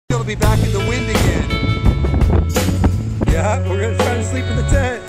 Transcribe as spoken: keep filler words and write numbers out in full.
Gonna be back in the wind again. Yeah, we're gonna try to sleep in the tent.